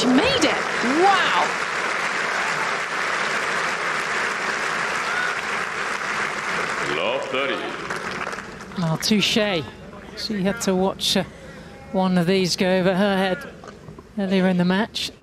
she made it. Wow. Love 30. Well, touche. She had to watch one of these go over her head earlier in the match.